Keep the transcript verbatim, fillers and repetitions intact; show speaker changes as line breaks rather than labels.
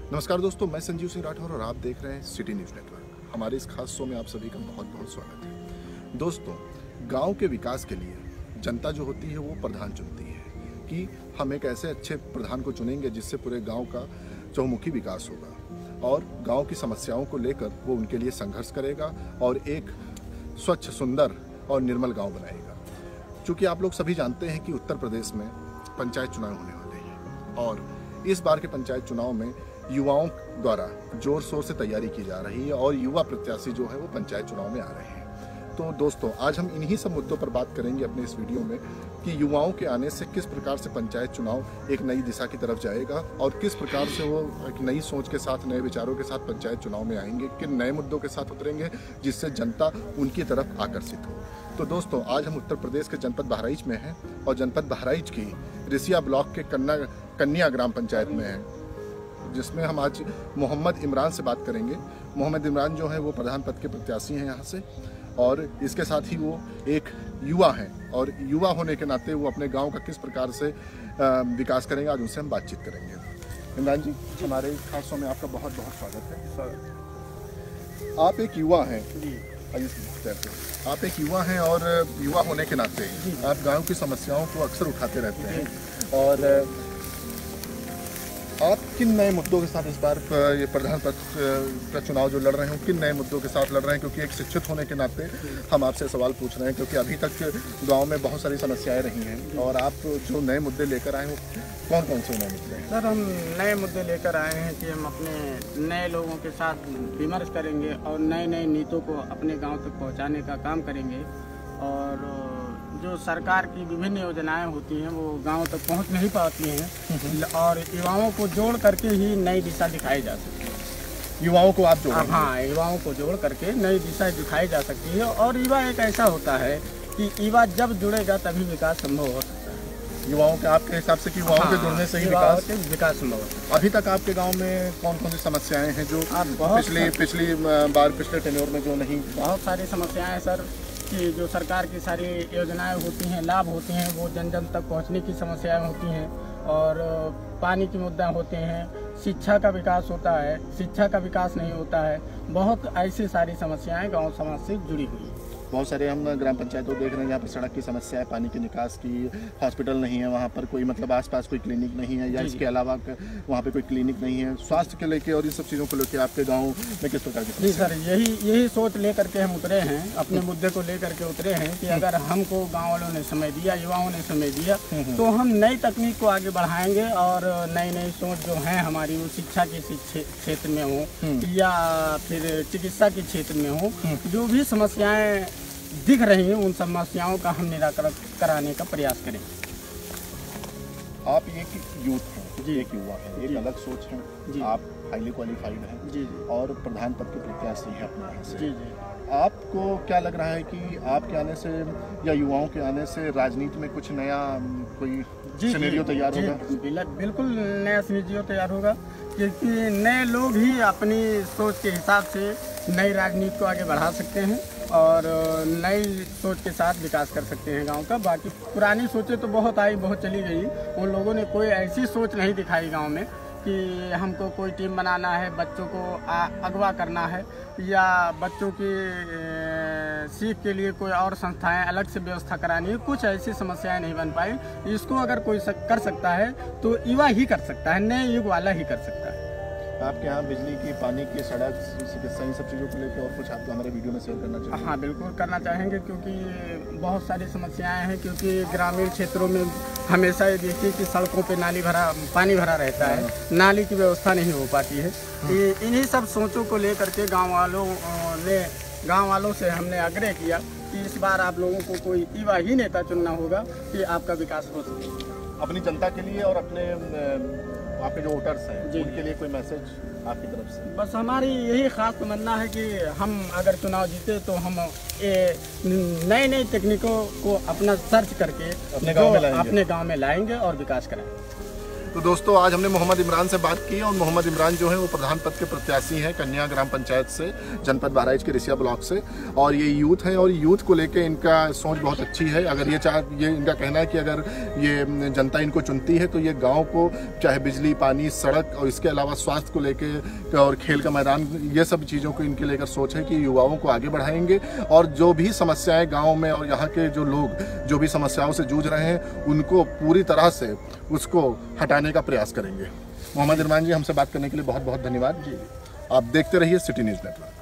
नमस्कार दोस्तों, मैं संजीव सिंह राठौर और आप देख रहे हैं सिटी न्यूज़ नेटवर्क। हमारे इस खास शो में आप सभी का बहुत बहुत स्वागत है। दोस्तों, गांव के विकास के लिए जनता जो होती है वो प्रधान चुनती है कि हम एक ऐसे अच्छे प्रधान को चुनेंगे जिससे पूरे गांव का चहुमुखी विकास होगा और गांव की समस्याओं को लेकर वो उनके लिए संघर्ष करेगा और एक स्वच्छ, सुंदर और निर्मल गाँव बनाएगा। चूँकि आप लोग सभी जानते हैं कि उत्तर प्रदेश में पंचायत चुनाव होने वाले हैं और इस बार के पंचायत चुनाव में युवाओं द्वारा जोर शोर से तैयारी की जा रही है और युवा प्रत्याशी जो है वो पंचायत चुनाव में आ रहे हैं। तो दोस्तों, आज हम इन्हीं सब मुद्दों पर बात करेंगे अपने इस वीडियो में कि युवाओं के आने से किस प्रकार से पंचायत चुनाव एक नई दिशा की तरफ जाएगा और किस प्रकार से वो एक नई सोच के साथ, नए विचारों के साथ पंचायत चुनाव में आएंगे, किन नए मुद्दों के साथ उतरेंगे जिससे जनता उनकी तरफ आकर्षित हो। तो दोस्तों, आज हम उत्तर प्रदेश के जनपद बहराइच में हैं और जनपद बहराइच की रिसिया ब्लॉक के कन्ना कन्या ग्राम पंचायत में हैं, जिसमें हम आज मोहम्मद इमरान से बात करेंगे। मोहम्मद इमरान जो है वो प्रधान पद के प्रत्याशी हैं यहाँ से और इसके साथ ही वो एक युवा हैं और युवा होने के नाते वो अपने गांव का किस प्रकार से विकास करेंगे, आज उनसे हम बातचीत करेंगे। इमरान जी, हमारे खास शो में आपका बहुत बहुत स्वागत है। सर, आप एक युवा हैं जी, आप एक युवा हैं और युवा होने के नाते आप गाँव की समस्याओं को अक्सर उठाते रहते हैं और आप किन नए मुद्दों के साथ इस बार ये प्रधान पद का चुनाव जो लड़ रहे हैं किन नए मुद्दों के साथ लड़ रहे हैं? क्योंकि एक शिक्षित होने के नाते हम आपसे सवाल पूछ रहे हैं, क्योंकि अभी तक गांव में बहुत सारी समस्याएं रही हैं और आप जो नए मुद्दे लेकर आए हैं कौन कौन से नए मुद्दे हैं?
सर, हम नए मुद्दे लेकर आए हैं कि हम अपने नए लोगों के साथ विमर्श करेंगे और नए नए नीतियों को अपने गाँव तक पहुँचाने का काम करेंगे और जो सरकार की विभिन्न योजनाएं होती हैं वो गांव तक पहुंच नहीं पाती हैं और युवाओं को जोड़ करके ही नई दिशा दिखाई जा सकती है।
युवाओं को आप जोड़
हाँ, युवाओं को जोड़ करके नई दिशा दिखाई जा सकती है और युवा एक ऐसा होता है कि युवा जब जुड़ेगा तभी विकास संभव हो सकता है।
युवाओं के आपके हिसाब से कि युवाओं हाँ, के जुड़ने से ही विकास
विकास संभव होता है।
अभी तक आपके गाँव में कौन कौन सी समस्याएं हैं जो पिछली पिछली बार पिछले टेन्योर में जो नहीं?
बहुत सारी समस्याएं हैं सर, कि जो सरकार की सारी योजनाएं होती हैं, लाभ होते हैं, वो जन जन तक पहुंचने की समस्याएं होती हैं और पानी के मुद्दे होते हैं, शिक्षा का विकास होता है, शिक्षा का विकास नहीं होता है। बहुत ऐसी सारी समस्याएं गांव समाज से जुड़ी हुई हैं।
बहुत सारे हम ग्राम पंचायतों देख रहे हैं जहाँ पर सड़क की समस्या है, पानी के निकास की, हॉस्पिटल नहीं है वहाँ पर कोई, मतलब आसपास कोई क्लिनिक नहीं है या इसके अलावा वहाँ पे कोई क्लिनिक नहीं है। स्वास्थ्य के लेके और इन सब चीज़ों को लेकर आपके गाँव में किस प्रकार की?
जी सर, यही यही सोच लेकर के हम उतरे हैं, अपने मुद्दे को लेकर के उतरे हैं कि अगर हमको गाँव वालों ने समय दिया, युवाओं ने समय दिया तो हम नई तकनीक को आगे बढ़ाएंगे और नई नई सोच जो है हमारी वो शिक्षा के क्षेत्र में हो या फिर चिकित्सा के क्षेत्र में हो, जो भी समस्याएं दिख रही हैं उन समस्याओं का हम निराकरण कराने का प्रयास करें।
आप एक यूथ हैं जी, एक युवा है, एक अलग सोच है जी, आप हाईली क्वालिफाइड हैं जी जी और प्रधान पद के प्रत्याशी हैं अपने यहाँ से जी जी। आपको क्या लग रहा है कि आपके आने से या युवाओं के आने से राजनीति में कुछ नया कोई सिनेरियो तैयार होगा?
बिल्कुल नया सिनेरियो तैयार होगा, क्योंकि नए लोग ही अपनी सोच के हिसाब से नई राजनीति को आगे बढ़ा सकते हैं और नई सोच के साथ विकास कर सकते हैं गांव का। बाकी पुरानी सोचें तो बहुत आई, बहुत चली गई, उन लोगों ने कोई ऐसी सोच नहीं दिखाई गांव में कि हमको कोई टीम बनाना है, बच्चों को अगवा करना है या बच्चों की सीख के लिए कोई और संस्थाएं अलग से व्यवस्था करानी है। कुछ ऐसी समस्याएं नहीं बन पाई। इसको अगर कोई कर सकता है तो युवा ही कर सकता है, नए युग वाला ही कर सकता है।
आपके यहाँ बिजली की, पानी की, सड़क, इन सब चीज़ों को लेकर और कुछ आप हमारे वीडियो में शेयर करना चाहेंगे?
हाँ, बिल्कुल करना चाहेंगे, क्योंकि बहुत सारी समस्याएं हैं। क्योंकि ग्रामीण क्षेत्रों में हमेशा ये देखिए कि सड़कों पे नाली भरा पानी भरा रहता है, नाली की व्यवस्था नहीं हो पाती है। इन्हीं सब सोचों को लेकर के गाँव वालों ने गाँव वालों से हमने आग्रह किया कि इस बार आप लोगों को कोई युवा ही नेता चुनना होगा कि आपका विकास हो सके।
अपनी जनता के लिए और अपने आपके जो वोटर्स हैं उनके लिए कोई मैसेज आपकी तरफ से?
बस हमारी यही खास तमन्ना है कि हम अगर चुनाव जीते तो हम ये नई नई तकनीकों को अपना सर्च करके
अपने गांव में लाएंगे
अपने गांव में लाएंगे और विकास कराएंगे।
तो दोस्तों आज हमने मोहम्मद इमरान से बात की और मोहम्मद इमरान जो है वो प्रधान पद के प्रत्याशी हैं कन्या ग्राम पंचायत से, जनपद बहराइच के रिसिया ब्लॉक से। और ये यूथ है और यूथ को लेके इनका सोच बहुत अच्छी है। अगर ये चाह ये इनका कहना है कि अगर ये जनता इनको चुनती है तो ये गाँव को चाहे बिजली, पानी, सड़क और इसके अलावा स्वास्थ्य को लेके और खेल का मैदान, ये सब चीज़ों को इनके लेकर सोच है कि युवाओं को आगे बढ़ाएंगे और जो भी समस्याएं गांव में और यहाँ के जो लोग जो भी समस्याओं से जूझ रहे हैं उनको पूरी तरह से उसको हटाने का प्रयास करेंगे। मोहम्मद इमरान जी, हमसे बात करने के लिए बहुत बहुत धन्यवाद जी। आप देखते रहिए सिटी न्यूज़ नेटवर्क।